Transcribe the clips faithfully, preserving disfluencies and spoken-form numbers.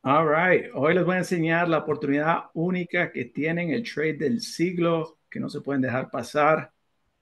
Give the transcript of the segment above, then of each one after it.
All right. Hoy les voy a enseñar la oportunidad única que tienen, el trade del siglo, que no se pueden dejar pasar.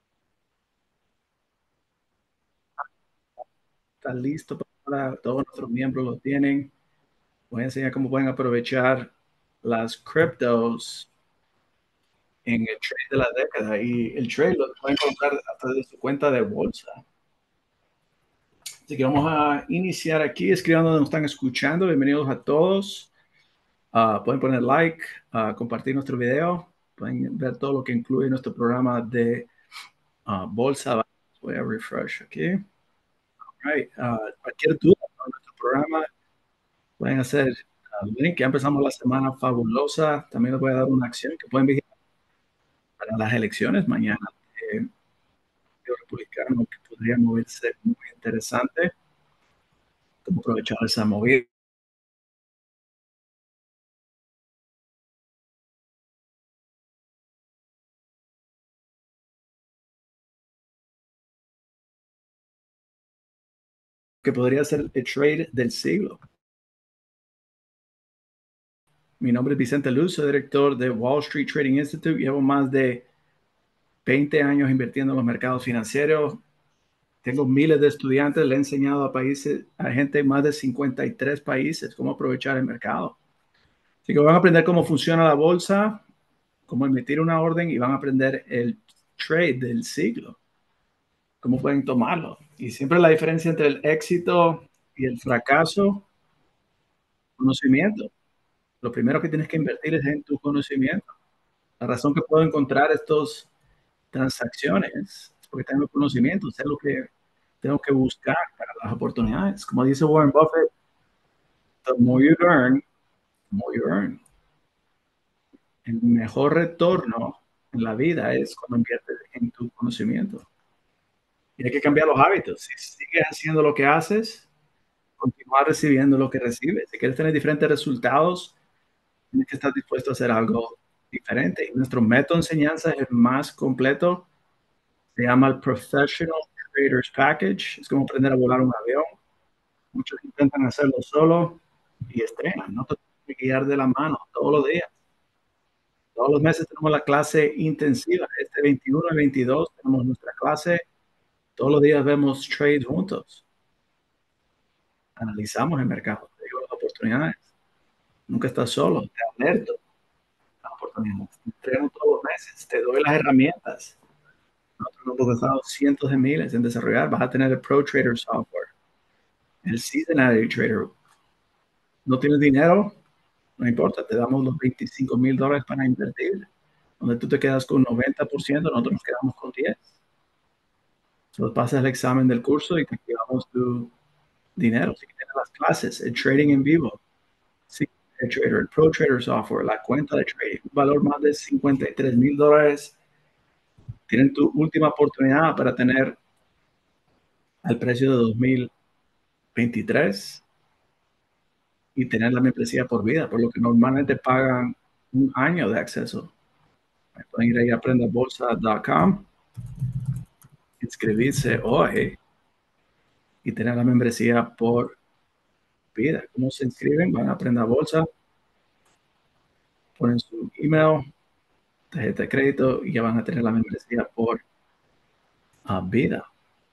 Está listo para todos nuestros miembros lo tienen. Voy a enseñar cómo pueden aprovechar las criptos en el trade de la década. Y el trade lo pueden encontrar hasta de su cuenta de bolsa. Así que vamos a iniciar aquí, escriban donde nos están escuchando. Bienvenidos a todos. Uh, pueden poner like, uh, compartir nuestro video. Pueden ver todo lo que incluye nuestro programa de uh, bolsa. Voy a refresh aquí. Right. Uh, cualquier duda sobre nuestro programa, pueden hacer uh, link. Ya empezamos la semana fabulosa. También les voy a dar una acción que pueden vigilar para las elecciones mañana. Eh, el republicano que podría moverse muy interesante. Cómo aprovechar esa movida. Que podría ser el trade del siglo. Mi nombre es Vicente Luz, soy director de Wall Street Trading Institute. Llevo más de veinte años invirtiendo en los mercados financieros. Tengo miles de estudiantes, le he enseñado a países, a gente en más de cincuenta y tres países cómo aprovechar el mercado. Así que van a aprender cómo funciona la bolsa, cómo emitir una orden y van a aprender el trade del siglo, cómo pueden tomarlo. Y siempre la diferencia entre el éxito y el fracaso, conocimiento. Lo primero que tienes que invertir es en tu conocimiento. La razón que puedo encontrar estas transacciones es porque tengo conocimiento, sé lo que tengo que buscar para las oportunidades. Como dice Warren Buffett, the more you learn, the more you earn. El mejor retorno en la vida es cuando inviertes en tu conocimiento. Y hay que cambiar los hábitos. Si sigues haciendo lo que haces, continuar recibiendo lo que recibes. Si quieres tener diferentes resultados, tienes que estar dispuesto a hacer algo diferente. Y nuestro método de enseñanza es el más completo. Se llama el Professional Traders Package. Es como aprender a volar un avión. Muchos intentan hacerlo solo y estrellan. No te tienes que guiar de la mano todos los días. Todos los meses tenemos la clase intensiva. Este veintiuno y veintidós tenemos nuestra clase. Todos los días vemos trades juntos. Analizamos el mercado, te digo las oportunidades. Nunca estás solo, te alerto las oportunidades. Te entreno todos los meses, te doy las herramientas. Nosotros hemos gastado cientos de miles en desarrollar. Vas a tener el Pro Trader Software, el Seasonality Trader. ¿No tienes dinero? No importa, te damos los veinticinco mil dólares para invertir. Donde tú te quedas con noventa por ciento, nosotros nos quedamos con diez. Solo pasas el examen del curso y te activamos tu dinero. Si tienes las clases, el trading en vivo, sí, el trader, el Pro Trader Software, la cuenta de trading, un valor más de cincuenta y tres mil dólares. Tienen tu última oportunidad para tener al precio de dos mil veintitrés y tener la membresía por vida, por lo que normalmente pagan un año de acceso. Pueden ir ahí a aprenda bolsa punto com, inscribirse hoy y tener la membresía por vida. ¿Cómo se inscriben? Van a aprender bolsa, ponen su email, tarjeta de crédito y ya van a tener la membresía por uh, vida.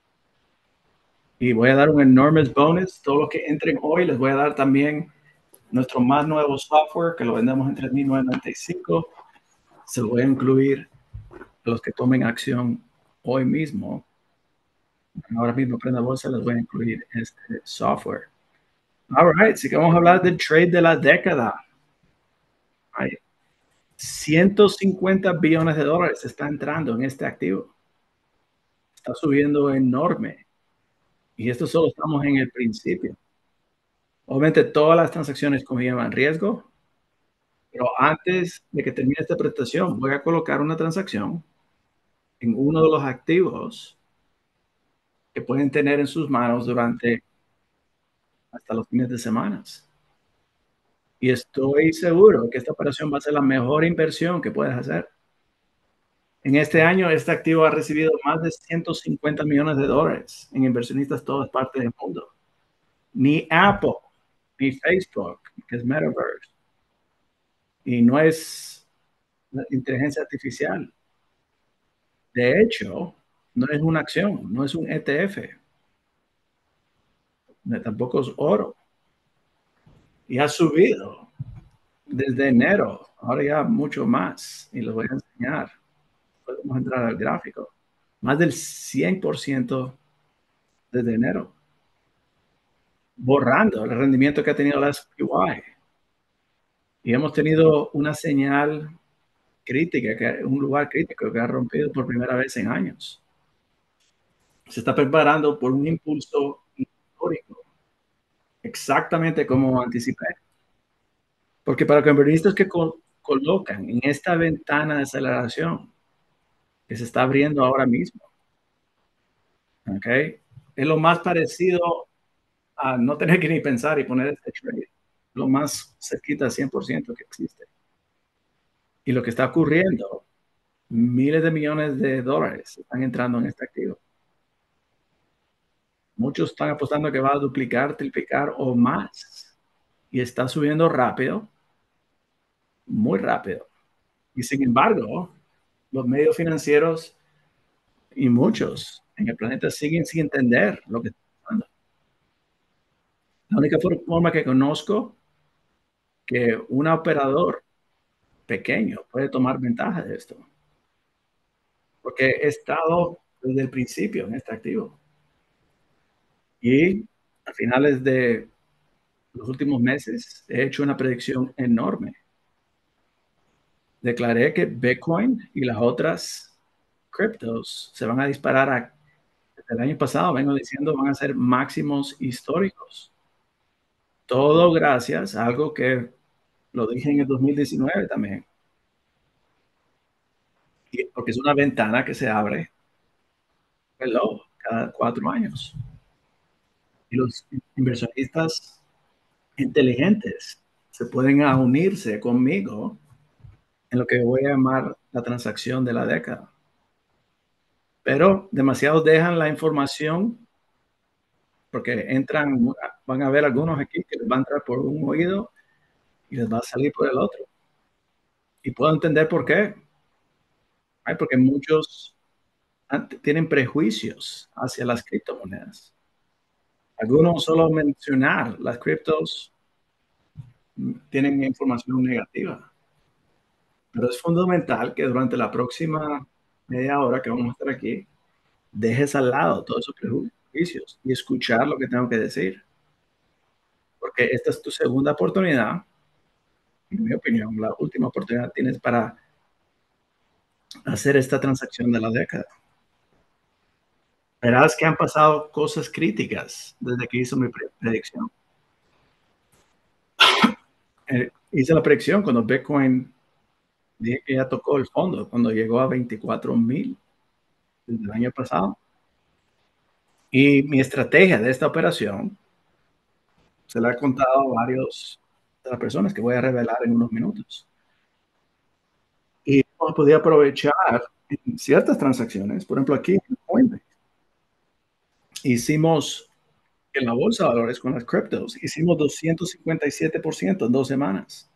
Y voy a dar un enormous bonus. Todos los que entren hoy les voy a dar también nuestro más nuevo software que lo vendemos en tres mil novecientos noventa y cinco. Se lo voy a incluir a los que tomen acción hoy mismo. Ahora mismo Prenda Bolsa les voy a incluir este software. All right, así que vamos a hablar del trade de la década. Hay ciento cincuenta billones de dólares está entrando en este activo. Está subiendo enorme. Y esto solo estamos en el principio. Obviamente todas las transacciones conllevan riesgo, pero antes de que termine esta presentación, voy a colocar una transacción en uno de los activos que pueden tener en sus manos durante hasta los fines de semana. Y estoy seguro que esta operación va a ser la mejor inversión que puedes hacer. En este año, este activo ha recibido más de ciento cincuenta millones de dólares en inversionistas de todas partes del mundo. Ni Apple ni Facebook, que es Metaverse, y no es la inteligencia artificial. De hecho, no es una acción, no es un E T F, ni tampoco es oro. Y ha subido desde enero, ahora ya mucho más, y les voy a enseñar. Podemos entrar al gráfico. Más del cien por ciento desde enero, borrando el rendimiento que ha tenido la S P Y. Y hemos tenido una señal crítica, que, un lugar crítico que ha rompido por primera vez en años. Se está preparando por un impulso histórico, exactamente como anticipé. Porque para los inversionistas que col- colocan en esta ventana de aceleración que se está abriendo ahora mismo, ¿ok? Es lo más parecido a no tener que ni pensar y poner este trade, lo más cerquita al cien por ciento que existe. Y lo que está ocurriendo, miles de millones de dólares están entrando en este activo. Muchos están apostando que va a duplicar, triplicar o más. Y está subiendo rápido, muy rápido. Y sin embargo, los medios financieros y muchos en el planeta siguen sin entender lo que está pasando. La única forma que conozco que un operador pequeño puede tomar ventaja de esto, porque he estado desde el principio en este activo. Y a finales de los últimos meses he hecho una predicción enorme. Declaré que Bitcoin y las otras criptos se van a disparar a, desde el año pasado, vengo diciendo, van a ser máximos históricos. Todo gracias a algo que lo dije en el dos mil diecinueve también, y- porque es una ventana que se abre, hello, cada cuatro años. Y los inversionistas inteligentes se pueden a unirse conmigo en lo que voy a llamar la transacción de la década. Pero demasiados dejan la información porque entran, van a ver algunos aquí que les va a entrar por un oído y les va a salir por el otro. Y puedo entender por qué. Ay, porque muchos han- tienen prejuicios hacia las criptomonedas. Algunos solo mencionar las criptos mm, tienen información negativa. Pero es fundamental que durante la próxima media hora que vamos a estar aquí, dejes al lado todos esos prejuicios y escuchar lo que tengo que decir. Porque esta es tu segunda oportunidad, en mi opinión, la última oportunidad tienes para hacer esta transacción de la década. Verás que han pasado cosas críticas desde que hizo mi pre- predicción. Eh, hice la predicción cuando Bitcoin dije que ya tocó el fondo, cuando llegó a veinticuatro mil desde el año pasado. Y mi estrategia de esta operación se la he contado a varios de las personas que voy a revelar en unos minutos. Y hemos podido aprovechar en ciertas transacciones, por ejemplo, aquí en Coinbase, hicimos en la bolsa de valores con las criptos, hicimos doscientos cincuenta y siete por ciento en dos semanas.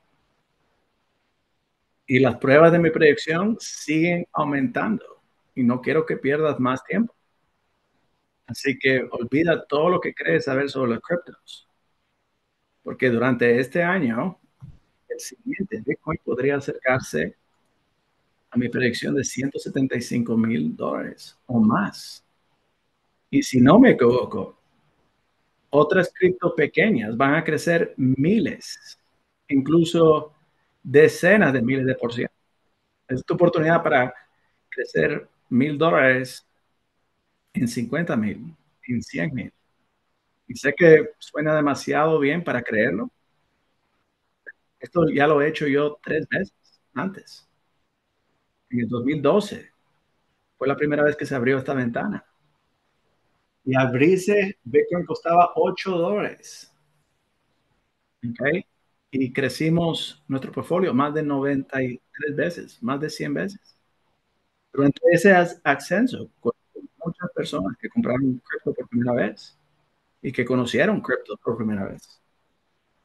Y las pruebas de mi predicción siguen aumentando y no quiero que pierdas más tiempo. Así que olvida todo lo que crees saber sobre las criptos, porque durante este año, el siguiente Bitcoin podría acercarse a mi predicción de ciento setenta y cinco mil dólares o más. Y si no me equivoco, otras cripto pequeñas van a crecer miles, incluso decenas de miles de por ciento. Es tu oportunidad para crecer mil dólares en cincuenta mil, en cien mil. Y sé que suena demasiado bien para creerlo. Esto ya lo he hecho yo tres veces antes. En el dos mil doce fue la primera vez que se abrió esta ventana. Y abrirse, Bitcoin costaba ocho dólares. ¿Ok? Y crecimos nuestro portfolio más de noventa y tres veces, más de cien veces. Durante ese as- ascenso, con muchas personas que compraron cripto por primera vez y que conocieron cripto por primera vez.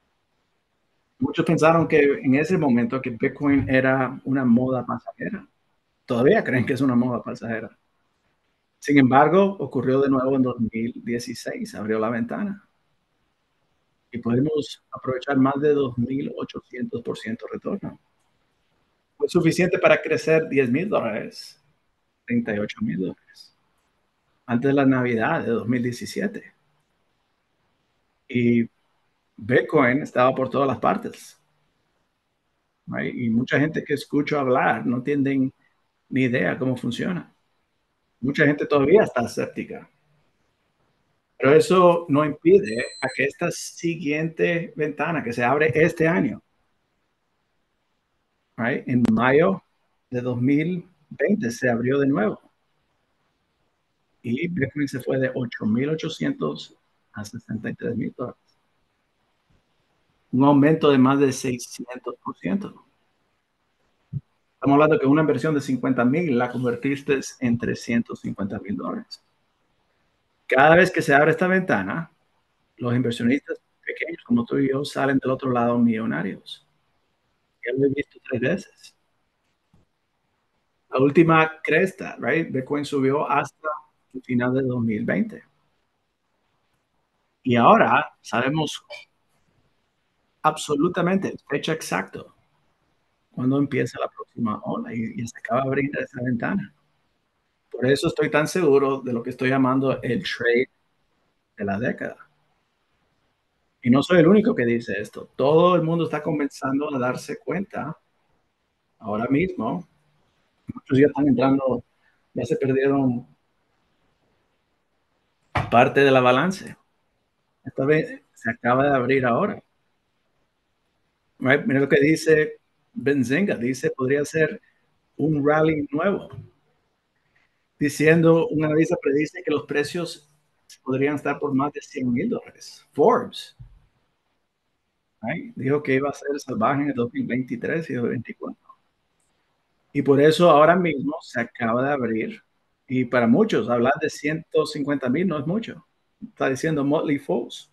Muchos pensaron que en ese momento que Bitcoin era una moda pasajera. Todavía creen que es una moda pasajera. Sin embargo, ocurrió de nuevo en dos mil dieciséis, abrió la ventana y pudimos aprovechar más de dos mil ochocientos por ciento retorno. Fue suficiente para crecer diez mil dólares, treinta y ocho mil dólares, antes de la Navidad de dos mil diecisiete. Y Bitcoin estaba por todas las partes. Right? Y mucha gente que escucho hablar no tienen ni idea cómo funciona. Mucha gente todavía está escéptica. Pero eso no impide a que esta siguiente ventana que se abre este año, right, en mayo de dos mil veinte se abrió de nuevo y Bitcoin se fue de ocho mil ochocientos a sesenta y tres mil dólares. Un aumento de más de seiscientos por ciento. Estamos hablando que una inversión de cincuenta mil la convertiste en trescientos cincuenta mil dólares. Cada vez que se abre esta ventana, los inversionistas pequeños como tú y yo salen del otro lado millonarios. Ya lo he visto tres veces. La última cresta, right? Bitcoin subió hasta el final de dos mil veinte. Y ahora sabemos absolutamente fecha exacta cuando empieza la próxima ola y, y se acaba de abrir esa ventana. Por eso estoy tan seguro de lo que estoy llamando el trade de la década. Y no soy el único que dice esto. Todo el mundo está comenzando a darse cuenta ahora mismo. Muchos ya están entrando, ya se perdieron parte de la balance. Esta vez se acaba de abrir ahora. Right? Mira lo que dice Benzinga, dice podría ser un rally nuevo. Diciendo, un analista predice que los precios podrían estar por más de cien mil dólares. Forbes, right, dijo que iba a ser salvaje en el dos mil veintitrés y dos mil veinticuatro. Y por eso ahora mismo se acaba de abrir. Y para muchos, hablar de ciento cincuenta mil no es mucho. Está diciendo Motley Fool.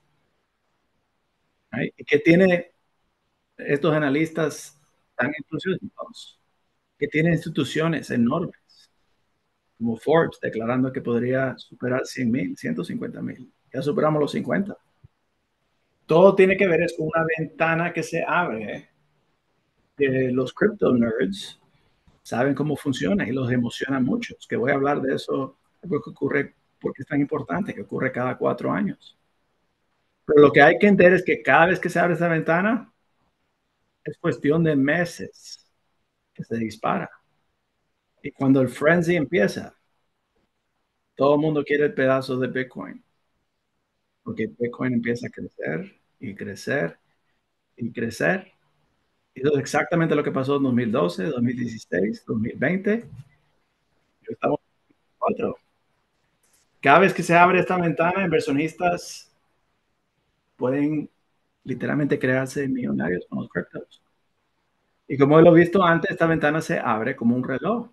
Right? ¿Y qué tiene estos analistas tan entusiasmados? Que tienen instituciones enormes como Forbes declarando que podría superar cien mil, ciento cincuenta mil. Ya superamos los cincuenta. Todo tiene que ver es con una ventana que se abre, que los crypto nerds saben cómo funciona y los emociona mucho. Que voy a hablar de eso, algo que ocurre, porque es tan importante, que ocurre cada cuatro años. Pero lo que hay que entender es que cada vez que se abre esa ventana, es cuestión de meses que se dispara. Y cuando el frenzy empieza, todo el mundo quiere el pedazo de Bitcoin, porque Bitcoin empieza a crecer y crecer y crecer. Y eso es exactamente lo que pasó en dos mil doce, dos mil dieciséis, dos mil veinte. Estamos en cuatro. Cada vez que se abre esta ventana, inversionistas pueden literalmente crearse millonarios con los criptos. Y como lo he visto antes, esta ventana se abre como un reloj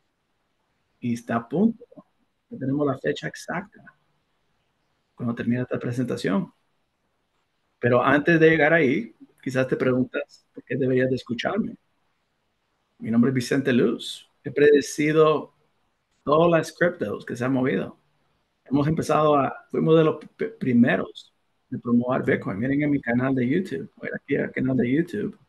y está a punto. Ya tenemos la fecha exacta cuando termine esta presentación. Pero antes de llegar ahí, quizás te preguntas por qué deberías de escucharme. Mi nombre es Vicente Luz. He predecido todas las criptos que se han movido. Hemos empezado a, fuimos de los primeros de promover Bitcoin. Miren en mi canal de YouTube. Voy aquí al canal de YouTube.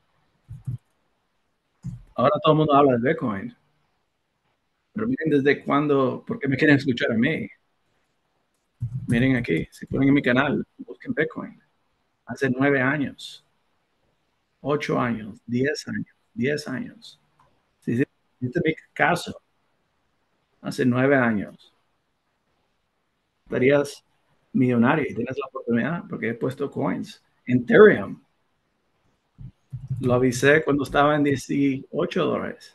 Ahora todo el mundo habla de Bitcoin. Pero miren desde cuándo, ¿por qué me quieren escuchar a mí? Miren aquí, si ponen en mi canal, busquen Bitcoin. Hace nueve años, ocho años, diez años, diez años. Si este es mi caso, hace nueve años, estarías millonario y tienes la oportunidad porque he puesto coins. En Ethereum, lo avisé cuando estaba en dieciocho dólares.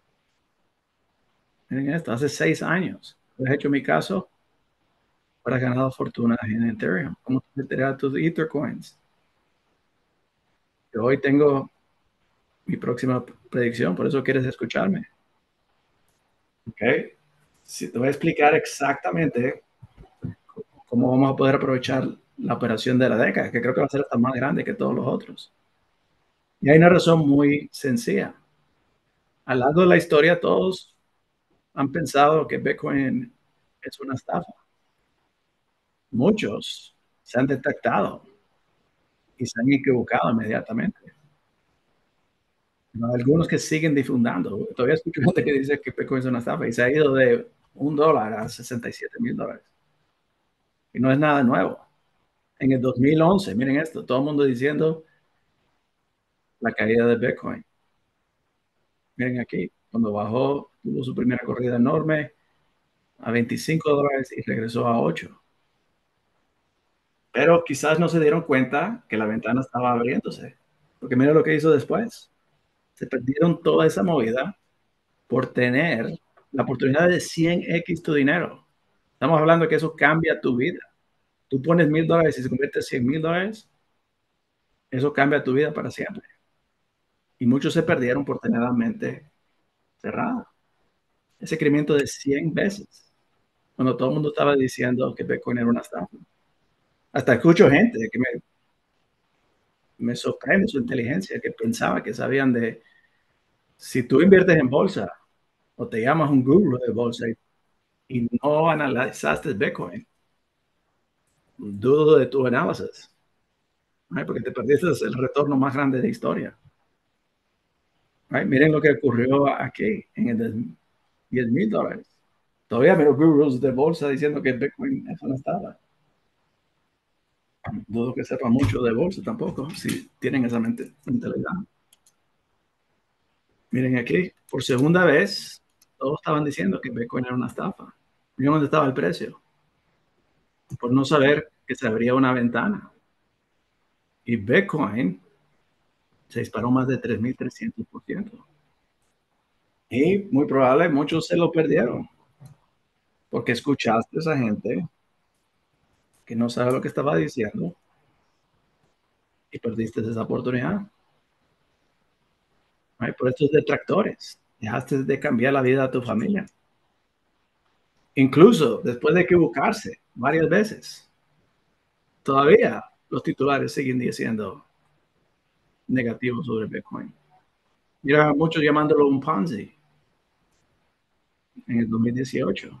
Miren esto, hace seis años. He hecho mi caso para ganar fortuna en Ethereum. ¿Cómo te meterás tus Ether coins? Yo hoy tengo mi próxima predicción, por eso quieres escucharme. ¿Ok? Si te voy a explicar exactamente cómo vamos a poder aprovechar la operación de la década, que creo que va a ser hasta más grande que todos los otros. Y hay una razón muy sencilla. Al largo de la historia, todos han pensado que Bitcoin es una estafa. Muchos se han detectado y se han equivocado inmediatamente. Pero hay algunos que siguen difundando. Todavía escucho gente que dice que Bitcoin es una estafa y se ha ido de un dólar a sesenta y siete mil dólares. Y no es nada nuevo. En el dos mil once, miren esto, todo el mundo diciendo la caída de Bitcoin. Miren aquí, cuando bajó, tuvo su primera corrida enorme a veinticinco dólares y regresó a ocho. Pero quizás no se dieron cuenta que la ventana estaba abriéndose. Porque mira lo que hizo después. Se perdieron toda esa movida por tener la oportunidad de cien x tu dinero. Estamos hablando que eso cambia tu vida. Tú pones mil dólares y se convierte en cien mil dólares, eso cambia tu vida para siempre. Y muchos se perdieron por tener la mente cerrada. Ese incremento de cien veces, cuando todo el mundo estaba diciendo que Bitcoin era una estafa. Hasta escucho gente que me, me sorprende su inteligencia, que pensaba que sabían de, si tú inviertes en bolsa o te llamas un guru de bolsa y, y no analizaste Bitcoin, dudo de tu análisis, ¿right? Porque te perdiste el retorno más grande de la historia. Right? Miren lo que ocurrió aquí en el diez mil dólares. Todavía veo gurus de bolsa diciendo que Bitcoin eso no estaba. Dudo que sepan mucho de bolsa tampoco, si tienen esa mente, mentalidad. Miren aquí, por segunda vez, todos estaban diciendo que Bitcoin era una estafa. Miren dónde estaba el precio, por no saber que se abría una ventana. Y Bitcoin se disparó más de tres mil trescientos por ciento. Y muy probable muchos se lo perdieron, porque escuchaste a esa gente que no sabe lo que estaba diciendo y perdiste esa oportunidad. Right? Por estos detractores, dejaste de cambiar la vida de tu familia. Incluso después de equivocarse varias veces, todavía los titulares siguen diciendo negativos sobre Bitcoin. Mira, muchos llamándolo un Ponzi en el dos mil dieciocho.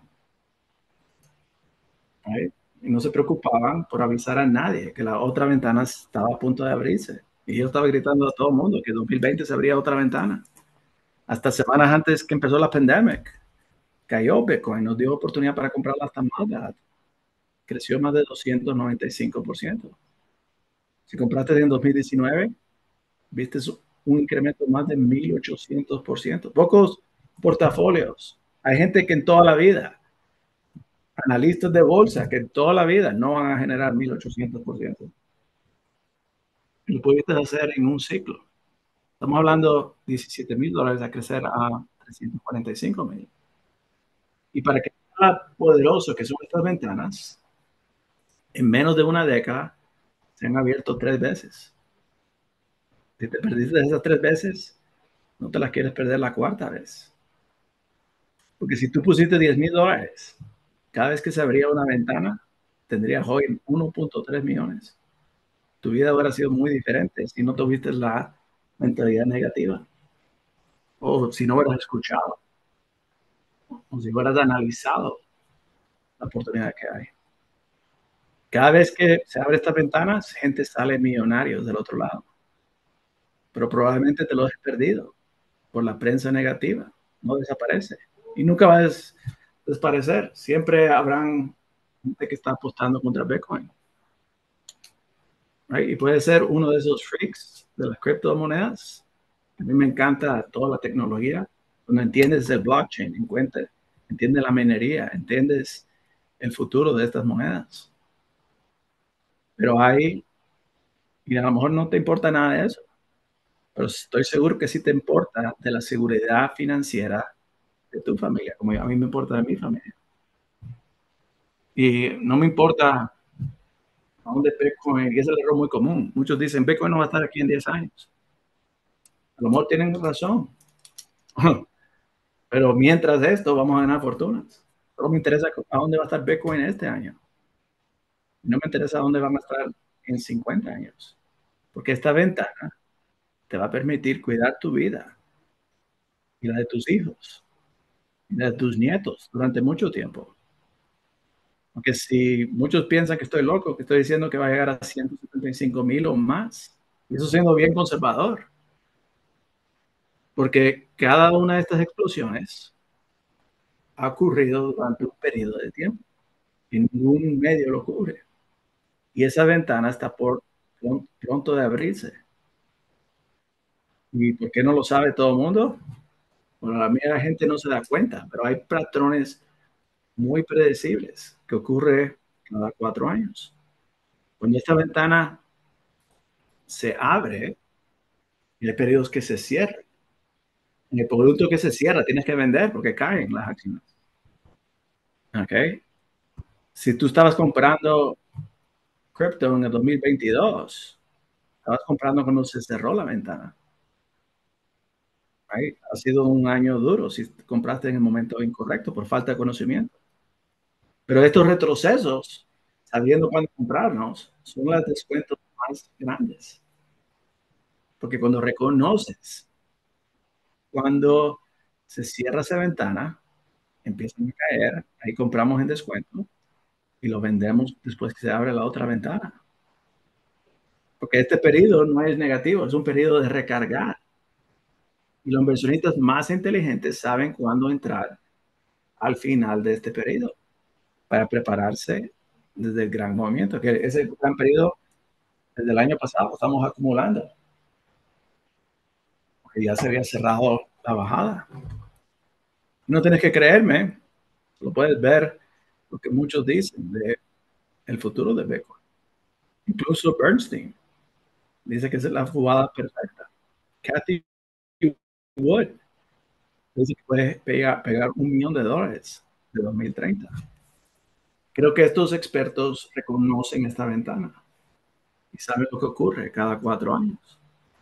Right? Y no se preocupaban por avisar a nadie que la otra ventana estaba a punto de abrirse. Y yo estaba gritando a todo el mundo que dos mil veinte se abría otra ventana. Hasta semanas antes que empezó la pandemia, cayó Bitcoin, nos dio oportunidad para comprarla hasta más barato. Creció más de doscientos noventa y cinco por ciento. Si compraste en dos mil diecinueve, viste un incremento más de mil ochocientos por ciento. Pocos portafolios. Hay gente que en toda la vida, analistas de bolsa, que en toda la vida no van a generar mil ochocientos por ciento. Lo pudiste hacer en un ciclo. Estamos hablando de diecisiete mil dólares a crecer a trescientos cuarenta y cinco mil. Y para que sea poderoso que son estas ventanas, en menos de una década se han abierto tres veces. Si te perdiste esas tres veces, no te las quieres perder la cuarta vez. Porque si tú pusiste diez mil dólares, cada vez que se abría una ventana, tendrías hoy uno punto tres millones. Tu vida hubiera sido muy diferente si no tuviste la mentalidad negativa. O si no hubieras escuchado. O si hubieras analizado la oportunidad que hay. Cada vez que se abre estas ventanas, gente sale millonarios del otro lado. Pero probablemente te lo has perdido por la prensa negativa. No desaparece. Y nunca va a des desaparecer. Siempre habrán gente que está apostando contra Bitcoin. Right? Y puede ser uno de esos freaks de las criptomonedas. A mí me encanta toda la tecnología. Cuando entiendes el blockchain, entiendes la minería, entiendes el futuro de estas monedas. Pero hay, y a lo mejor no te importa nada de eso, pero estoy seguro que sí te importa de la seguridad financiera de tu familia, como a mí me importa de mi familia. Y no me importa a dónde Bitcoin, y ese es el error muy común. Muchos dicen, Bitcoin no va a estar aquí en diez años. A lo mejor tienen razón. Pero mientras esto, vamos a ganar fortunas. Solo me interesa a dónde va a estar Bitcoin este año. No me interesa a dónde van a estar en cincuenta años. Porque esta ventana te va a permitir cuidar tu vida y la de tus hijos y la de tus nietos durante mucho tiempo. Porque si muchos piensan que estoy loco, que estoy diciendo que va a llegar a ciento setenta y cinco mil o más, y eso siendo bien conservador, porque cada una de estas explosiones ha ocurrido durante un periodo de tiempo y ningún medio lo cubre. Y esa ventana está por pron- pronto de abrirse. ¿Y por qué no lo sabe todo el mundo? Bueno, la mayoría de la gente no se da cuenta, pero hay patrones muy predecibles que ocurre cada cuatro años. Cuando esta ventana se abre, y hay periodos que se cierran. En el producto que se cierra, tienes que vender porque caen las acciones. ¿Ok? Si tú estabas comprando cripto en el dos mil veintidós, estabas comprando cuando se cerró la ventana. Right? Ha sido un año duro si compraste en el momento incorrecto por falta de conocimiento. Pero estos retrocesos, sabiendo cuándo comprarnos, son los descuentos más grandes. Porque cuando reconoces, cuando se cierra esa ventana, empiezan a caer, ahí compramos en descuento y lo vendemos después que se abre la otra ventana. Porque este periodo no es negativo, es un periodo de recargar. Y los inversionistas más inteligentes saben cuándo entrar al final de este periodo para prepararse desde el gran movimiento, que ese gran periodo desde el año pasado estamos acumulando, porque ya se había cerrado la bajada. No tienes que creerme, lo puedes ver lo que muchos dicen de el futuro de Bitcoin. Incluso Bernstein dice que es la jugada perfecta. Kathy Wood dice que puede pegar, pegar un millón de dólares de dos mil treinta. Creo que estos expertos reconocen esta ventana y saben lo que ocurre cada cuatro años.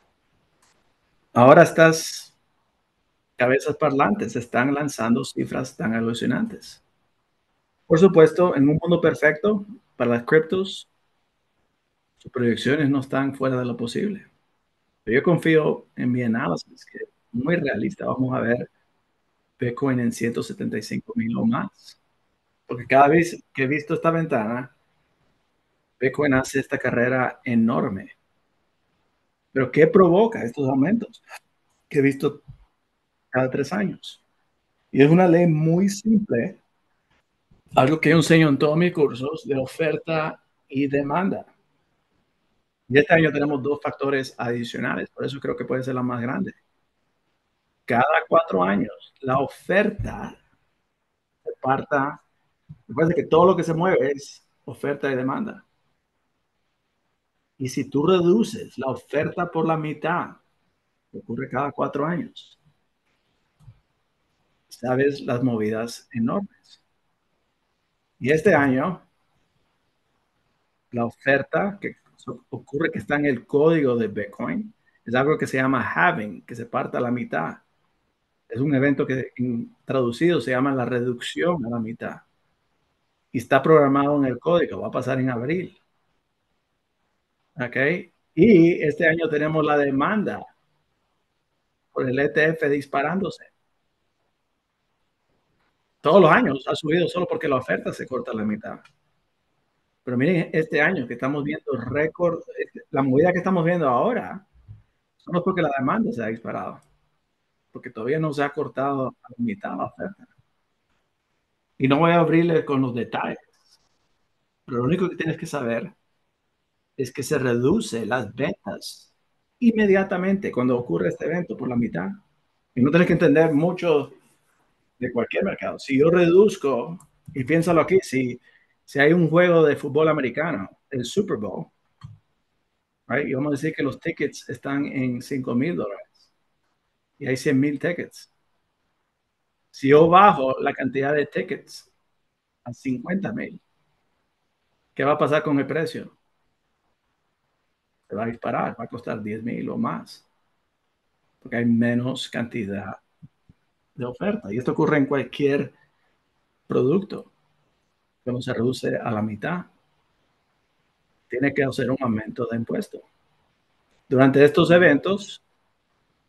Ahora estas cabezas parlantes están lanzando cifras tan alucinantes. Por supuesto, en un mundo perfecto, para las criptos, sus proyecciones no están fuera de lo posible. Pero yo confío en mi análisis, que es muy realista. Vamos a ver Bitcoin en ciento setenta y cinco mil o más. Porque cada vez que he visto esta ventana, Bitcoin hace esta carrera enorme. Pero ¿qué provoca estos aumentos que he visto cada tres años? Y es una ley muy simple, algo que yo enseño en todos mis cursos, de oferta y demanda. Y este año tenemos dos factores adicionales, por eso creo que puede ser la más grande. Cada cuatro años, la oferta se parta. Recuerda que todo lo que se mueve es oferta y demanda. Y si tú reduces la oferta por la mitad, que ocurre cada cuatro años, sabes las movidas enormes. Y este año, la oferta que ocurre que está en el código de Bitcoin es algo que se llama halving, que se parta a la mitad. Es un evento que en, traducido se llama la reducción a la mitad. Y está programado en el código, va a pasar en abril. ¿Ok? Y este año tenemos la demanda por el E T F disparándose. Todos los años ha subido solo porque la oferta se corta a la mitad. Pero miren, este año que estamos viendo récord, la movida que estamos viendo ahora, no es porque la demanda se ha disparado, porque todavía no se ha cortado a la mitad la oferta. Y no voy a abrirle con los detalles, pero lo único que tienes que saber es que se reduce las ventas inmediatamente cuando ocurre este evento por la mitad. Y no tienes que entender mucho de cualquier mercado. Si yo reduzco, y piénsalo aquí, si, si hay un juego de fútbol americano, el Super Bowl, right, y vamos a decir que los tickets están en cinco mil dólares y hay cien mil tickets. Si yo bajo la cantidad de tickets a cincuenta mil, ¿qué va a pasar con el precio? Se va a disparar, va a costar diez mil o más, porque hay menos cantidad de oferta. Y esto ocurre en cualquier producto. Cuando se reduce a la mitad, tiene que hacer un aumento de impuesto. Durante estos eventos,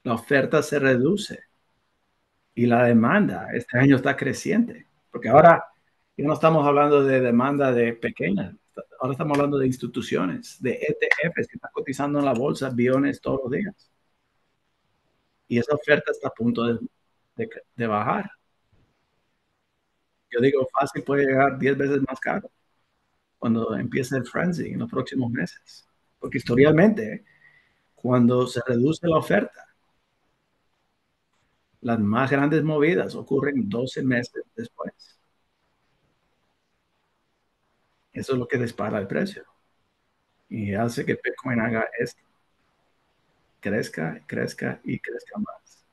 la oferta se reduce y la demanda este año está creciente, porque ahora ya no estamos hablando de demanda de pequeñas, ahora estamos hablando de instituciones, de E T Fs que están cotizando en la bolsa billones todos los días. Y esa oferta está a punto de, de, de bajar. Yo digo, fácil puede llegar diez veces más caro cuando empiece el frenzy en los próximos meses. Porque historialmente, cuando se reduce la oferta, las más grandes movidas ocurren doce meses después. Eso es lo que dispara el precio y hace que Bitcoin haga esto, crezca, crezca y crezca más.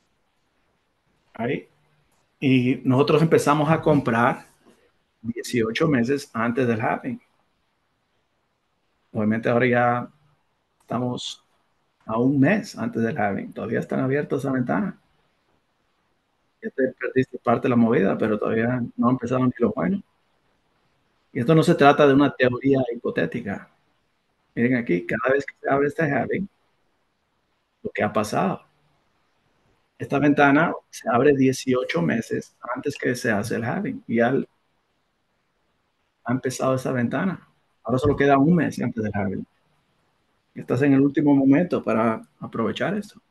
Ahí. Y nosotros empezamos a comprar dieciocho meses antes del halving. Obviamente ahora ya estamos a un mes antes del halving. Todavía están abiertos esa ventana. Ya te perdiste parte de la movida, pero todavía no ha empezado ni lo bueno. Y esto no se trata de una teoría hipotética. Miren aquí, cada vez que se abre este halving, lo que ha pasado. Esta ventana se abre dieciocho meses antes que se hace el halving. Y ya ha empezado esa ventana. Ahora solo queda un mes antes del halving. Estás en el último momento para aprovechar esto.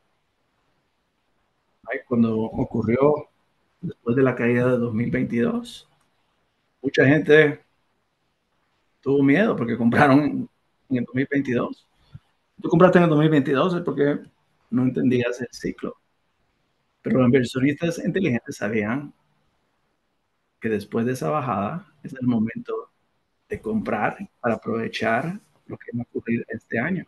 Ay, cuando ocurrió después de la caída de dos mil veintidós, mucha gente tuvo miedo porque compraron en el dos mil veintidós. Tú compraste en el dos mil veintidós es porque no entendías el ciclo. Pero los inversionistas inteligentes sabían que después de esa bajada es el momento de comprar para aprovechar lo que va a ocurrir este año.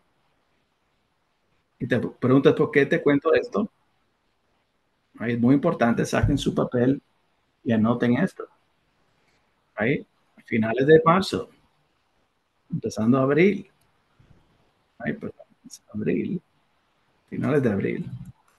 Y te preguntas por qué te cuento esto. Ahí es muy importante, saquen su papel y anoten esto. Ahí, a finales de marzo, empezando abril, ahí, perdón, abril, finales de abril,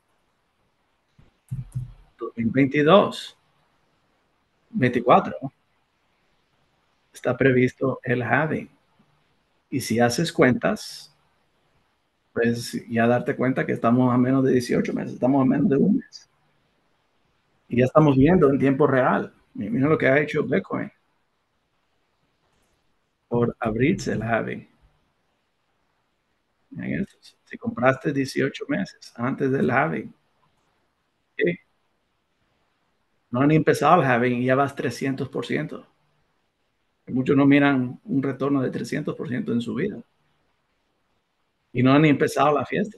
dos mil veintidós, veinticuatro, está previsto el halving. Y si haces cuentas, pues ya darte cuenta que estamos a menos de dieciocho meses, estamos a menos de un mes. Y ya estamos viendo en tiempo real. Mira lo que ha hecho Bitcoin por abrirse el halving. Si compraste dieciocho meses antes del halving, ¿sí? No han ni empezado el halving y ya vas trescientos por ciento. Muchos no miran un retorno de trescientos por ciento en su vida y no han ni empezado la fiesta.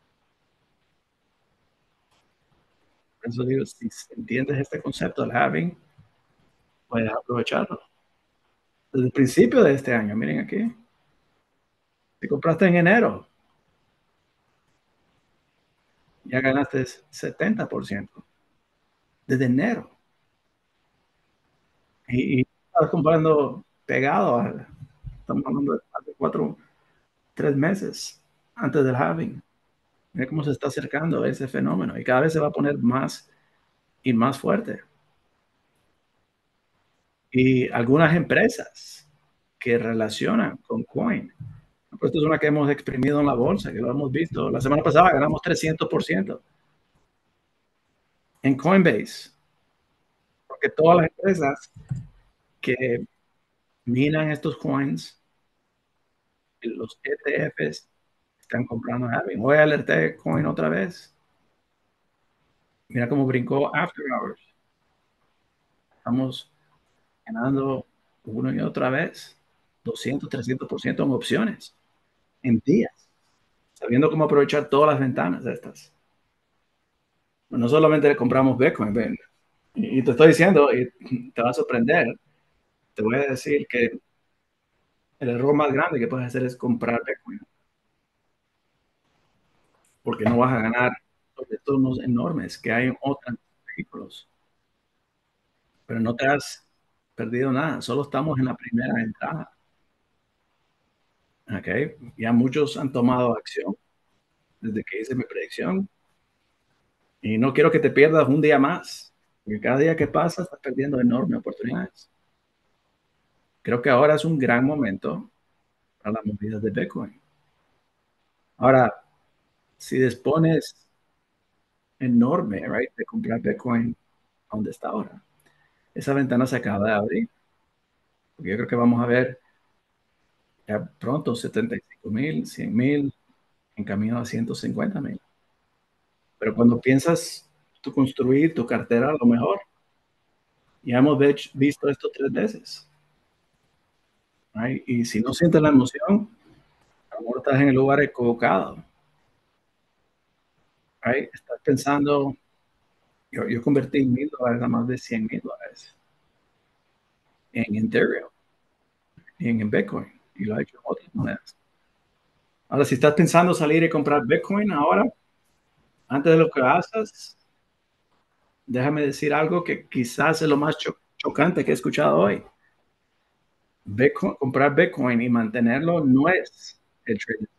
Por eso digo, si entiendes este concepto del halving, puedes aprovecharlo. Desde el principio de este año, miren aquí, si compraste en enero, ya ganaste setenta por ciento desde enero. Y, y estás comprando pegado, a, estamos hablando de cuatro, tres meses antes del halving. Mira cómo se está acercando ese fenómeno y cada vez se va a poner más y más fuerte. Y algunas empresas que relacionan con Coin. Pues esto es una que hemos exprimido en la bolsa, que lo hemos visto. La semana pasada ganamos trescientos por ciento en Coinbase, porque todas las empresas que minan estos coins, los E T Fs, están comprando Halving. Hoy alerté Coin otra vez. Mira cómo brincó After Hours. Estamos ganando una y otra vez doscientos, trescientos por ciento en opciones en días, sabiendo cómo aprovechar todas las ventanas de estas. No solamente compramos Bitcoin, ven, y te estoy diciendo, y te va a sorprender, te voy a decir que el error más grande que puedes hacer es comprar Bitcoin, porque no vas a ganar los retornos enormes que hay en otros vehículos, pero no te has perdido nada, solo estamos en la primera entrada. Okay. Ya muchos han tomado acción desde que hice mi predicción y no quiero que te pierdas un día más, porque cada día que pasa estás perdiendo enormes oportunidades. Creo que ahora es un gran momento para las movidas de Bitcoin. Ahora, si dispones enorme, right, de comprar Bitcoin a donde está ahora. Esa ventana se acaba de abrir, porque yo creo que vamos a ver ya pronto setenta y cinco mil, cien mil, en camino a ciento cincuenta mil. Pero cuando piensas tú construir tu cartera, a lo mejor ya hemos vech- visto esto tres veces, right? Y si no sientes la emoción, a lo mejor estás en el lugar equivocado, right? Estás pensando, yo, yo convertí mil dólares a más de cien mil dólares en Ethereum y en, en Bitcoin, y lo he hecho en otras monedas. Ahora, si estás pensando salir y comprar Bitcoin ahora, antes de lo que hagas, déjame decir algo que quizás es lo más cho- chocante que he escuchado hoy. Bitcoin, comprar Bitcoin y mantenerlo no es el trading.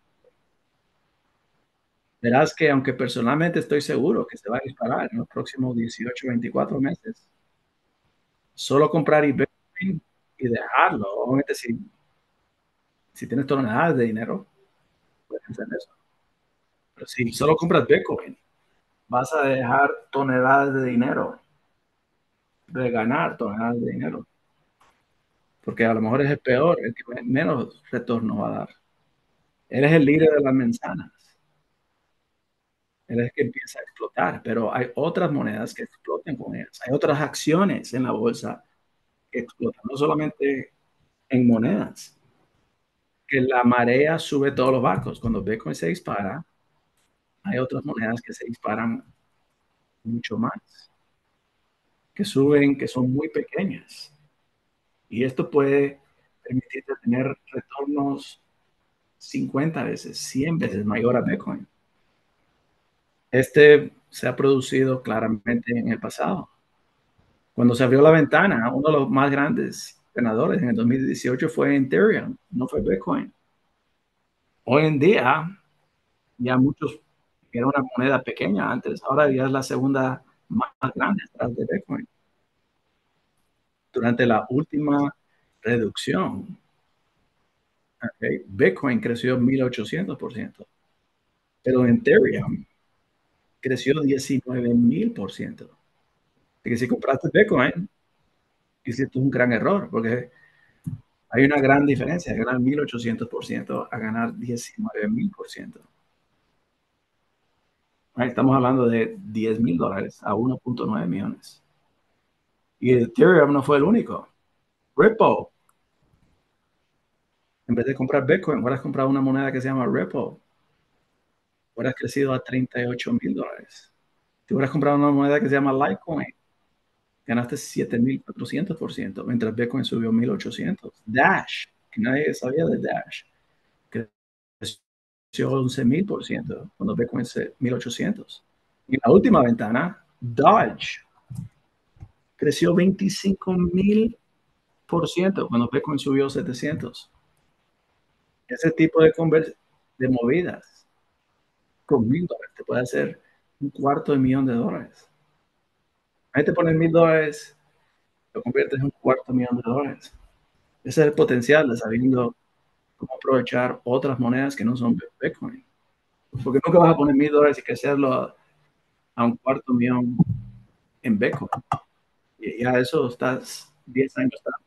Verás que aunque personalmente estoy seguro que se va a disparar en los próximos dieciocho, veinticuatro meses, solo comprar y Bitcoin y dejarlo. Obviamente, si, si tienes toneladas de dinero, puedes hacer eso. Pero si solo compras Bitcoin, vas a dejar toneladas de dinero, de ganar toneladas de dinero, porque a lo mejor es el peor, el que menos retorno va a dar. Él es el líder de las manzanas. Él es el que empieza a explotar, pero hay otras monedas que explotan con ellas. Hay otras acciones en la bolsa que explotan, no solamente en monedas. Que la marea sube todos los barcos. Cuando Bitcoin se dispara, hay otras monedas que se disparan mucho más, que suben, que son muy pequeñas. Y esto puede permitirte tener retornos cincuenta veces, cien veces mayor a Bitcoin. Este se ha producido claramente en el pasado. Cuando se abrió la ventana, uno de los más grandes ganadores en el dos mil dieciocho fue Ethereum, no fue Bitcoin. Hoy en día, ya muchos, era una moneda pequeña antes, ahora ya es la segunda más grande detrás de Bitcoin. Durante la última reducción, okay, Bitcoin creció mil ochocientos por ciento, pero Ethereum creció diecinueve mil por ciento. Así que si compraste Bitcoin, hiciste un gran error, porque hay una gran diferencia, ganar mil ochocientos por ciento a ganar diecinueve mil por ciento. Estamos hablando de diez mil dólares a uno punto nueve millones. Y Ethereum no fue el único. Ripple, en vez de comprar Bitcoin, hubieras comprado una moneda que se llama Ripple. Hubieras crecido a treinta y ocho mil dólares. Si hubieras comprado una moneda que se llama Litecoin, ganaste siete mil cuatrocientos por ciento, mientras Bitcoin subió mil ochocientos. Dash, que nadie sabía de Dash, creció once mil por ciento cuando Bitcoin se mil ochocientos. Y en la última ventana, Dodge creció veinticinco mil por ciento cuando Bitcoin subió setecientos. Ese tipo de, de movidas con mil dólares te puede hacer un cuarto de millón de dólares. Ahí te ponen mil dólares, lo conviertes en un cuarto de millón de dólares. Ese es el potencial de sabiendo cómo aprovechar otras monedas que no son Bitcoin. Porque nunca vas a poner mil dólares y crecerlo a, a un cuarto millón en Bitcoin. Y ya eso estás diez años tarde.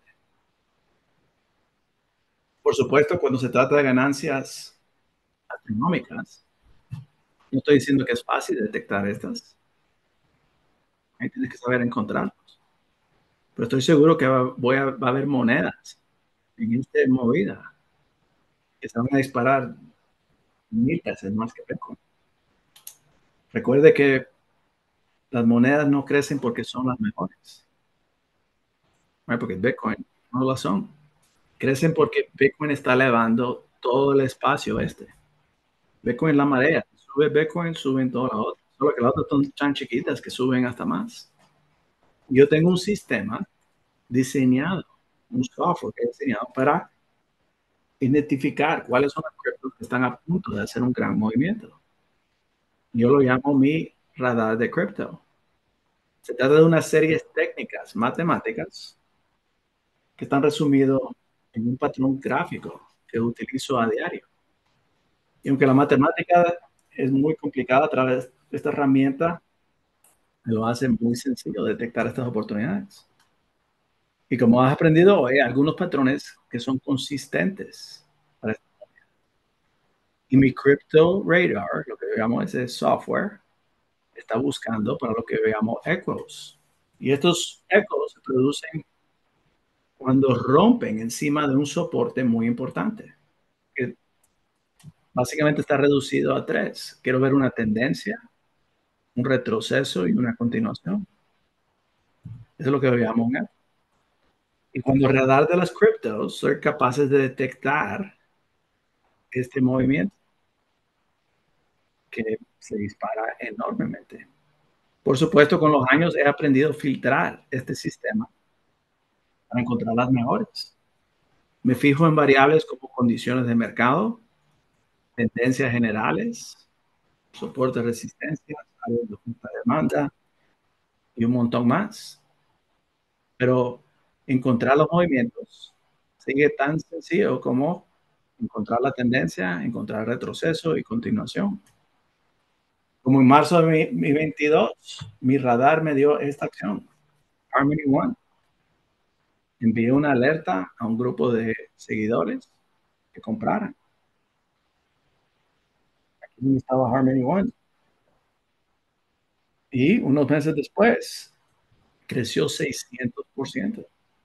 Por supuesto, cuando se trata de ganancias astronómicas, no estoy diciendo que es fácil detectar estas. Ahí tienes que saber encontrarlos. Pero estoy seguro que va, voy a, va a haber monedas en esta movida que se van a disparar mil veces más que Bitcoin. Recuerde que las monedas no crecen porque son las mejores, ¿no? Porque Bitcoin no lo son. Crecen porque Bitcoin está elevando todo el espacio este. Bitcoin es la marea. Sube Bitcoin, suben todas las otras. Solo que las otras son tan chiquitas que suben hasta más. Yo tengo un sistema diseñado, un software que he diseñado para identificar cuáles son las criptos que están a punto de hacer un gran movimiento. Yo lo llamo mi radar de cripto. Se trata de una serie de técnicas matemáticas que están resumidas en un patrón gráfico que utilizo a diario. Y aunque la matemática es muy complicada a través de esta herramienta, lo hace muy sencillo detectar estas oportunidades. Y como has aprendido, hay algunos patrones que son consistentes. para- Y mi Crypto Radar, lo que llamamos ese software, está buscando para lo que veamos echoes. Y estos echoes se producen cuando rompen encima de un soporte muy importante, que básicamente está reducido a tres. Quiero ver una tendencia, un retroceso y una continuación. Eso es lo que veamos. ¿Eh? Y cuando el radar de las criptos son capaces de detectar este movimiento que se dispara enormemente. Por supuesto, con los años he aprendido a filtrar este sistema para encontrar las mejores. Me fijo en variables como condiciones de mercado, tendencias generales, soporte, resistencia, áreas de junta de demanda y un montón más. Pero encontrar los movimientos sigue tan sencillo como encontrar la tendencia, encontrar retroceso y continuación. Como en marzo de mi, mi veintidós, mi radar me dio esta acción, Harmony One. Envié una alerta a un grupo de seguidores que compraran. Aquí estaba Harmony One. Y unos meses después, creció seiscientos por ciento.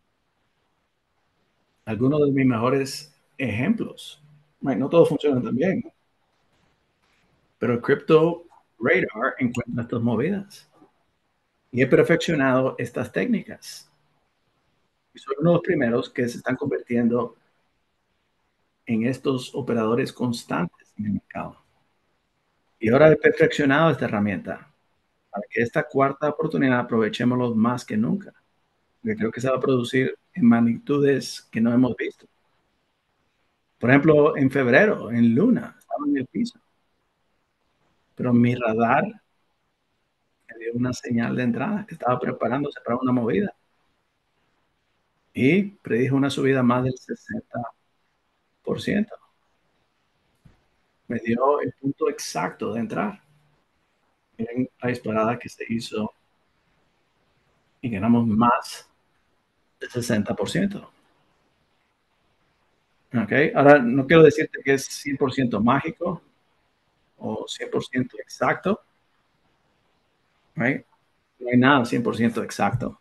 Algunos de mis mejores ejemplos. Bueno, no todos funcionan tan bien, pero el Crypto Radar encuentra estas movidas. Y he perfeccionado estas técnicas. Y soy uno de los primeros que se están convirtiendo en estos operadores constantes en el mercado. Y ahora he perfeccionado esta herramienta para que esta cuarta oportunidad aprovechémoslo más que nunca. Porque creo que se va a producir en magnitudes que no hemos visto. Por ejemplo, en febrero, en Luna, estaba en el piso, pero mi radar me dio una señal de entrada que estaba preparándose para una movida y predijo una subida más del sesenta por ciento. Me dio el punto exacto de entrar. Miren la disparada que se hizo y ganamos más del sesenta por ciento. ¿Ok? Ahora, no quiero decirte que es cien por ciento mágico o cien por ciento exacto, right? No hay nada cien por ciento exacto.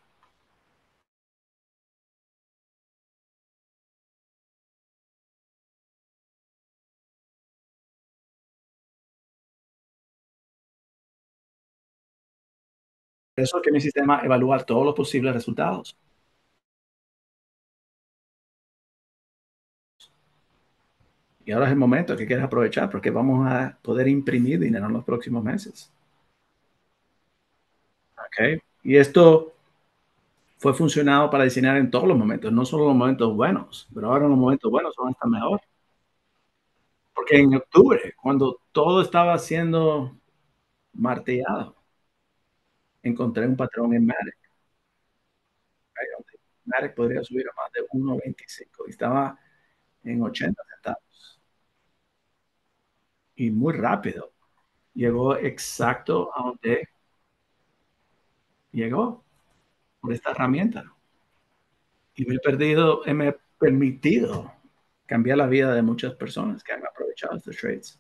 Por eso es que mi sistema evalúa todos los posibles resultados. Y ahora es el momento que quieres aprovechar porque vamos a poder imprimir dinero en los próximos meses. ¿Ok? Y esto fue funcionado para diseñar en todos los momentos, no solo los momentos buenos, pero ahora los momentos buenos son hasta mejor. Porque en octubre, cuando todo estaba siendo martillado, encontré un patrón en Matic. ¿Ok? Donde Matic podría subir a más de uno punto veinticinco y estaba en ochenta centavos. Y muy rápido. Llegó exacto a donde llegó por esta herramienta. Y me he perdido, me he permitido cambiar la vida de muchas personas que han aprovechado estos trades.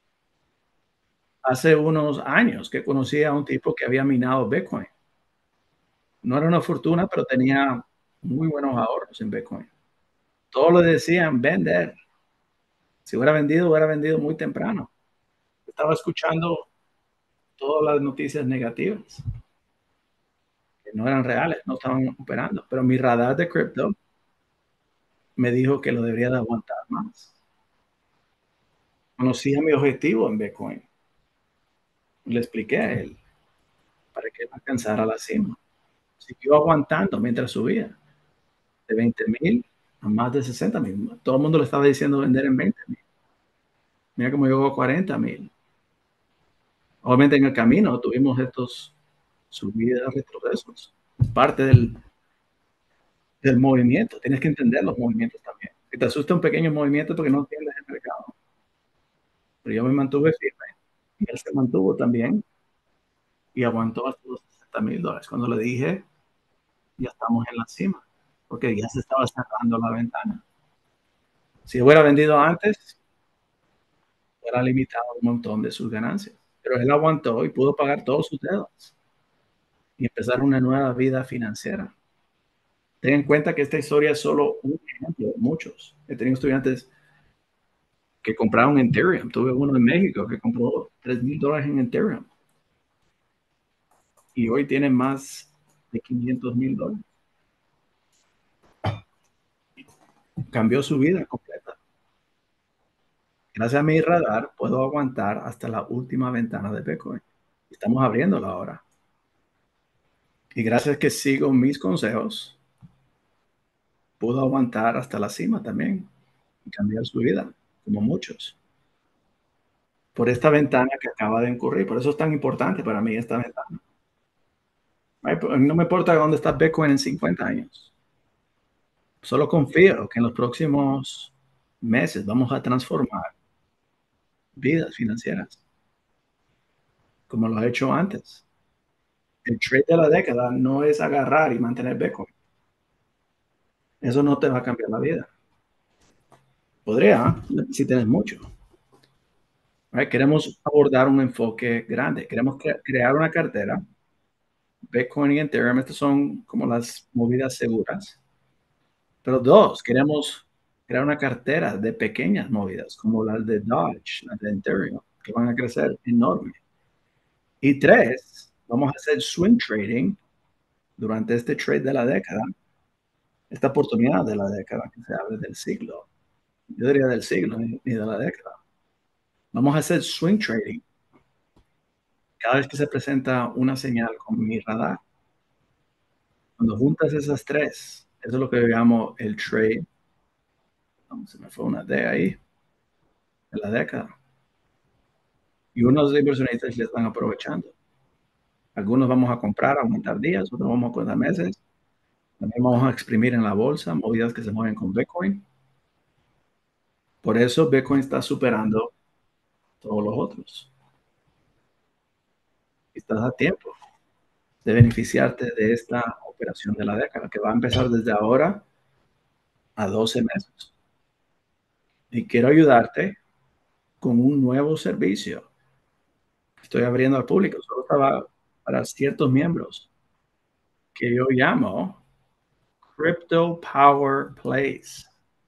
Hace unos años que conocí a un tipo que había minado Bitcoin. No era una fortuna, pero tenía muy buenos ahorros en Bitcoin. Todos le decían vender. Si hubiera vendido, hubiera vendido muy temprano. Estaba escuchando todas las noticias negativas, que no eran reales, no estaban operando. Pero mi radar de cripto me dijo que lo debería de aguantar más. Conocía mi objetivo en Bitcoin. Le expliqué a él para que no alcanzara la cima. Siguió aguantando mientras subía de veinte mil a más de sesenta mil. Todo el mundo le estaba diciendo vender en veinte mil. Mira cómo llegó a cuarenta mil. Obviamente en el camino tuvimos estos subidas, retrocesos. Es parte del, del movimiento. Tienes que entender los movimientos también. Si te asusta un pequeño movimiento porque no entiendes el mercado. Pero yo me mantuve firme y él se mantuvo también y aguantó hasta los setenta mil dólares. Cuando le dije, ya estamos en la cima, porque ya se estaba cerrando la ventana. Si hubiera vendido antes, hubiera limitado un montón de sus ganancias. Pero él aguantó y pudo pagar todos sus deudas y empezar una nueva vida financiera. Ten en cuenta que esta historia es solo un ejemplo de muchos. He tenido estudiantes que compraron Ethereum. Tuve uno en México que compró tres mil dólares en Ethereum y hoy tiene más de quinientos mil dólares. Cambió su vida completa. Gracias a mi radar puedo aguantar hasta la última ventana de Bitcoin. Estamos abriéndola ahora. Y gracias que sigo mis consejos, pudo aguantar hasta la cima también y cambiar su vida, como muchos, por esta ventana que acaba de ocurrir. Por eso es tan importante para mí esta ventana. Ay, pues, no me importa dónde está Bitcoin en cincuenta años. Solo confío que en los próximos meses vamos a transformar vidas financieras, como lo he hecho antes. El trade de la década no es agarrar y mantener Bitcoin. Eso no te va a cambiar la vida. Podría, si tienes mucho. Right? Queremos abordar un enfoque grande. Queremos cre- crear una cartera. Bitcoin y Ethereum, estas son como las movidas seguras. Pero dos, queremos crear una cartera de pequeñas movidas, como las de Dodge, las de Ethereum, que van a crecer enorme. Y tres, vamos a hacer swing trading durante este trade de la década, esta oportunidad de la década, que se habla del siglo. Yo diría del siglo, ni ni de la década. Vamos a hacer swing trading cada vez que se presenta una señal con mi radar. Cuando juntas esas tres, eso es lo que yo llamo el trade. No, se me fue una D ahí, en la década. Y unos inversionistas le están aprovechando. Algunos vamos a comprar, a aumentar días, otros vamos a contar meses. También vamos a exprimir en la bolsa movidas que se mueven con Bitcoin. Por eso Bitcoin está superando todos los otros. Estás a tiempo de beneficiarte de esta operación de la década, que va a empezar desde ahora a doce meses. Y quiero ayudarte con un nuevo servicio. Estoy abriendo al público, solo estaba para ciertos miembros, que yo llamo Crypto Power Plays,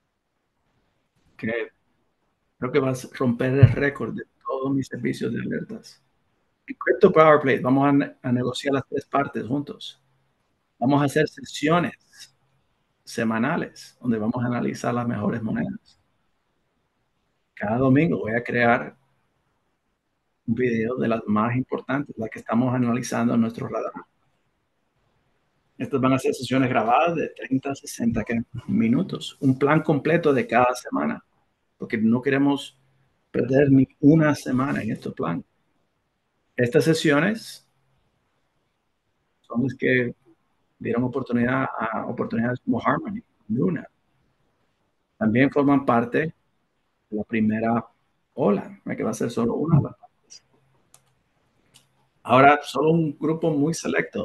que creo que vas a romper el récord de todos mis servicios de alertas. En Crypto Power Plays vamos a, ne- a negociar las tres partes juntos. Vamos a hacer sesiones semanales donde vamos a analizar las mejores monedas. Cada domingo voy a crear un video de las más importantes, las que estamos analizando en nuestro radar. Estas van a ser sesiones grabadas de treinta a sesenta que- minutos, un plan completo de cada semana, porque no queremos perder ni una semana en este plan. Estas sesiones son las que dieron oportunidad a oportunidades como Harmony, Luna. También forman parte de la primera ola, ¿no? Que va a ser solo una de las partes. Ahora, solo un grupo muy selecto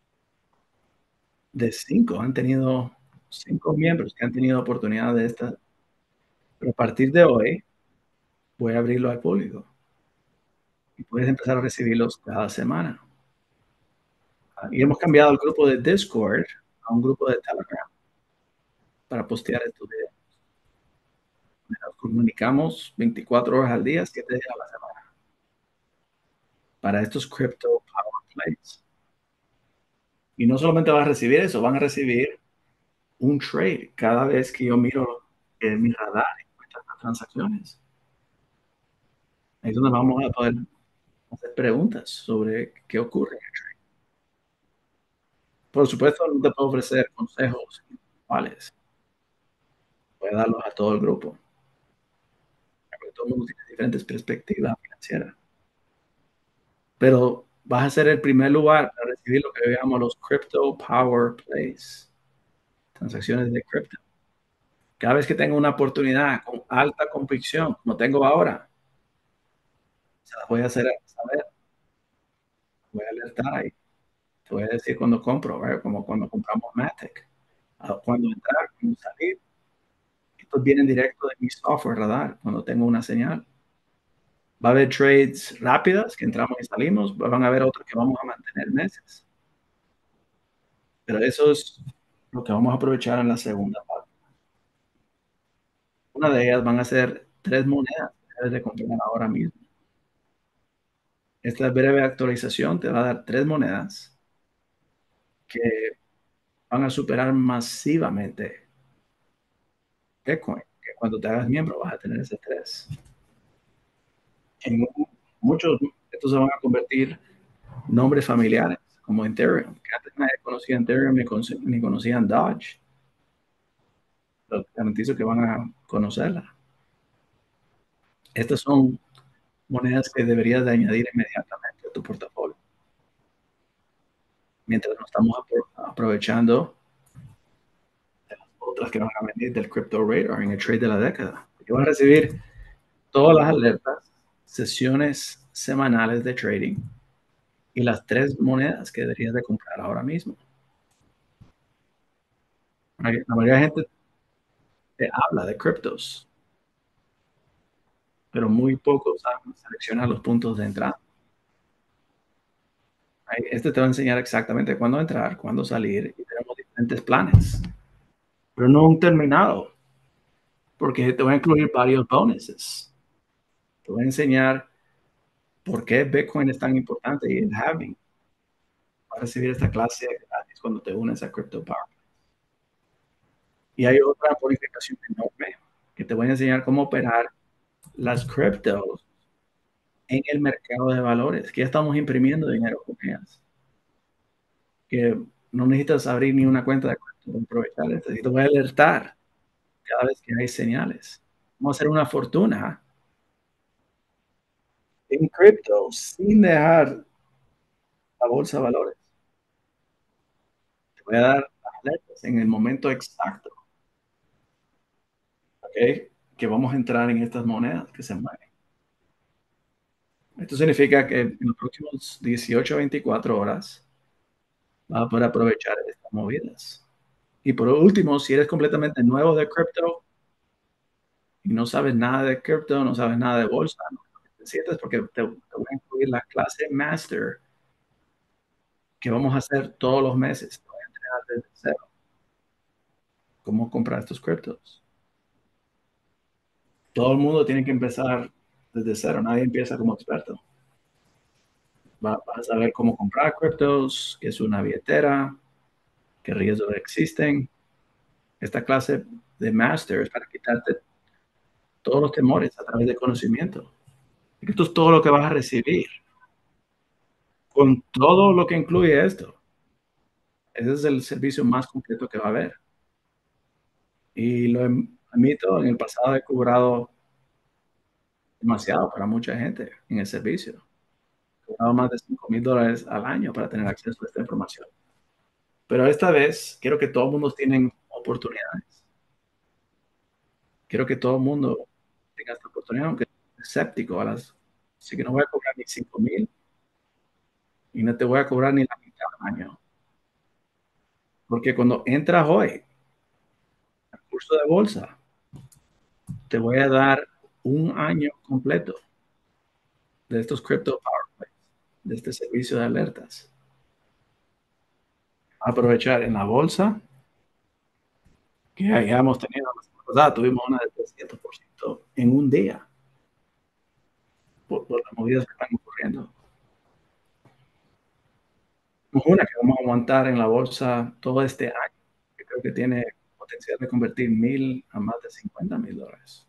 de cinco han tenido, cinco miembros que han tenido oportunidad de esta, pero a partir de hoy voy a abrirlo al público y puedes empezar a recibirlos cada semana. Ah, y hemos cambiado el grupo de Discord a un grupo de Telegram para postear estos videos. Nos comunicamos veinticuatro horas al día, siete días a la semana para estos Crypto Power Plays. Y no solamente vas a recibir eso, van a recibir un trade cada vez que yo miro en mi radar y estas transacciones. Ahí es donde vamos a poder hacer preguntas sobre qué ocurre. Por supuesto, no te puedo ofrecer consejos individuales, voy a darlos a todo el grupo, porque todo el mundo tiene diferentes perspectivas financieras. Pero vas a ser el primer lugar para recibir lo que yo llamo los Crypto Power Plays, transacciones de cripto. Cada vez que tenga una oportunidad con alta convicción, como tengo ahora, se las voy a hacer saber, voy a alertar ahí. Te voy a decir cuando compro, right? Como cuando compramos Matic. Ah, cuando entrar, cuando salir, estos vienen directo de mi software radar, cuando tengo una señal. Va a haber trades rápidas que entramos y salimos, van a haber otros que vamos a mantener meses. Pero eso es lo que vamos a aprovechar en la segunda parte. Una de ellas van a ser tres monedas que debes de comprar ahora mismo. Esta breve actualización te va a dar tres monedas que van a superar masivamente Bitcoin, que cuando te hagas miembro vas a tener ese tres. En un- muchos, estos se van a convertir nombres familiares, como Ethereum, que antes nadie conocía Ethereum ni, conoc- ni conocían Dodge. Pero te garantizo que van a conocerla. Estas son monedas que deberías de añadir inmediatamente a tu portafolio, mientras nos estamos apro- aprovechando de las otras que van a venir del Crypto Radar en el trade de la década. Que van a recibir todas las alertas, sesiones semanales de trading y las tres monedas que deberías de comprar ahora mismo. La mayoría de gente te habla de criptos, pero muy pocos saben seleccionar los puntos de entrada. Este te va a enseñar exactamente cuándo entrar, cuándo salir y tenemos diferentes planes, pero no un terminado, porque te voy a incluir varios bonuses. Te voy a enseñar por qué Bitcoin es tan importante y el halving. Vas a recibir esta clase gratis cuando te unes a CryptoPower. Y hay otra bonificación enorme que te voy a enseñar cómo operar las criptos en el mercado de valores, que ya estamos imprimiendo dinero con ellas, que no necesitas abrir ni una cuenta de cripto para aprovechar esto. Y te voy a alertar cada vez que hay señales. Vamos a hacer una fortuna en cripto sin dejar la bolsa de valores. Te voy a dar las alertas en el momento exacto, ¿ok? Que vamos a entrar en estas monedas que se mueven. Esto significa que en los próximos dieciocho a veinticuatro horas vas a poder aprovechar estas movidas. Y por último, si eres completamente nuevo de cripto y no sabes nada de cripto, no sabes nada de bolsa, no te sientes porque te, te voy a incluir la clase Master que vamos a hacer todos los meses. Te voy a entrenar desde cero cómo comprar estos criptos. Todo el mundo tiene que empezar desde cero, nadie empieza como experto. Va- vas a saber cómo comprar criptos, qué es una billetera, qué riesgos existen. Esta clase de Master es para quitarte todos los temores a través de conocimiento. Esto es todo lo que vas a recibir, con todo lo que incluye esto. Ese es el servicio más completo que va a haber. Y lo em- admito, en el pasado he cobrado demasiado para mucha gente en el servicio. He cobrado más de cinco mil dólares al año para tener acceso a esta información. Pero esta vez quiero que todo el mundo tenga oportunidades. Quiero que todo el mundo tenga esta oportunidad, aunque sea escéptico a las. Así que no voy a cobrar ni cinco mil y no te voy a cobrar ni la mitad al año. Porque cuando entras hoy al curso de bolsa, te voy a dar un año completo de estos crypto power de este servicio de alertas. Aprovechar en la bolsa, que ya hemos tenido la semana pasada, tuvimos una de trescientos por ciento en un día por, por las movidas que están ocurriendo. Tenemos una que vamos a aguantar en la bolsa todo este año, que creo que tiene potencial de convertir mil a más de cincuenta mil dólares.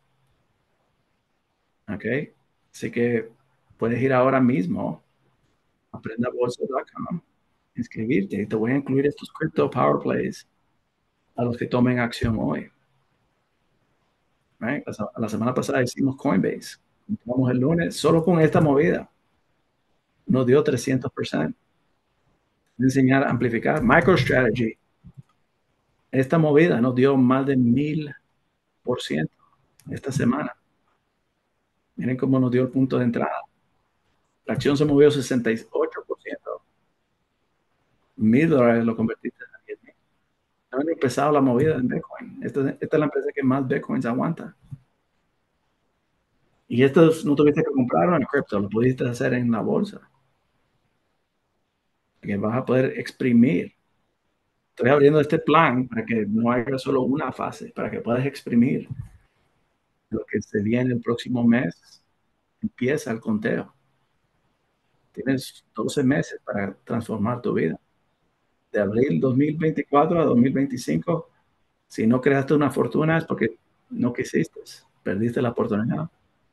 ¿Ok? Así que puedes ir ahora mismo a aprenda bolsa punto com, inscribirte y te voy a incluir estos crypto power plays a los que tomen acción hoy. Right? La, la, semana pasada hicimos Coinbase. Entramos el lunes solo con esta movida. Nos dio trescientos por ciento. Enseñar a amplificar. MicroStrategy. Esta movida nos dio más de mil por ciento esta semana. Miren cómo nos dio el punto de entrada. La acción se movió sesenta y ocho por ciento. mil dólares lo convertiste a diez mil. No han empezado la movida en Bitcoin. Esta, esta es la empresa que más Bitcoins aguanta. Y estos no tuviste que comprarlo en cripto, lo pudiste hacer en la bolsa, que vas a poder exprimir. Estoy abriendo este plan para que no haya solo una fase, para que puedas exprimir lo que se viene el próximo mes. Empieza el conteo. Tienes doce meses para transformar tu vida. De abril dos mil veinticuatro a dos mil veinticinco, si no creaste una fortuna es porque no quisiste, perdiste la oportunidad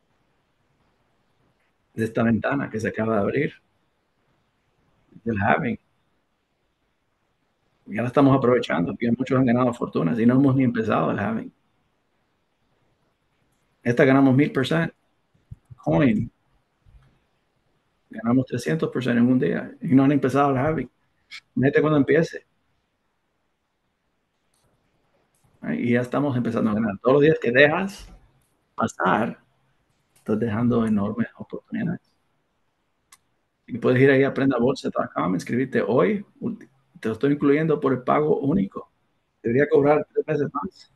de esta ventana que se acaba de abrir, del halving. Ya la estamos aprovechando, que muchos han ganado fortunas y no hemos ni empezado el halving. Esta ganamos mil por ciento. Coin, ganamos trescientos por ciento en un día y no han empezado el halving. Mete cuando empiece. ¿Eh? Y ya estamos empezando a ganar. Todos los días que dejas pasar, estás dejando enormes oportunidades. Y puedes ir ahí a aprenda bolsa punto com, inscribirte hoy. Te lo estoy incluyendo por el pago único. Debería cobrar tres veces más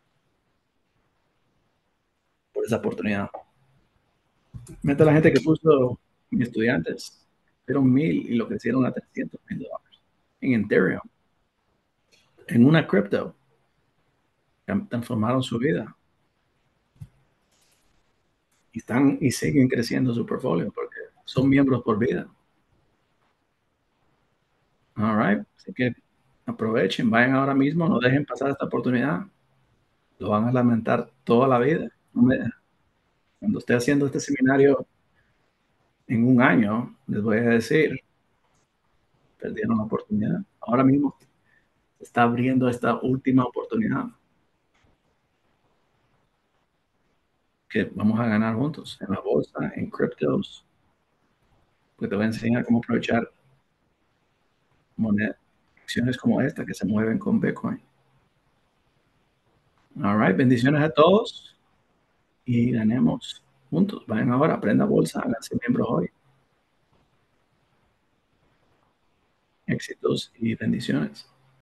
por esa oportunidad. Mete a la gente que puso mis estudiantes, fueron mil y lo crecieron a trescientos mil dólares en Ethereum, en una cripto, transformaron su vida y están y siguen creciendo su portfolio porque son miembros por vida. All right, así que aprovechen, vayan ahora mismo, no dejen pasar esta oportunidad. Lo van a lamentar toda la vida. Cuando esté haciendo este seminario en un año, les voy a decir, perdieron la oportunidad. Ahora mismo se está abriendo esta última oportunidad que vamos a ganar juntos en la bolsa, en criptos, que te voy a enseñar cómo aprovechar monedas, acciones como esta que se mueven con Bitcoin. All right, bendiciones a todos y ganemos juntos. Vayan ahora, aprenda bolsa, háganse miembros hoy. Éxitos y bendiciones.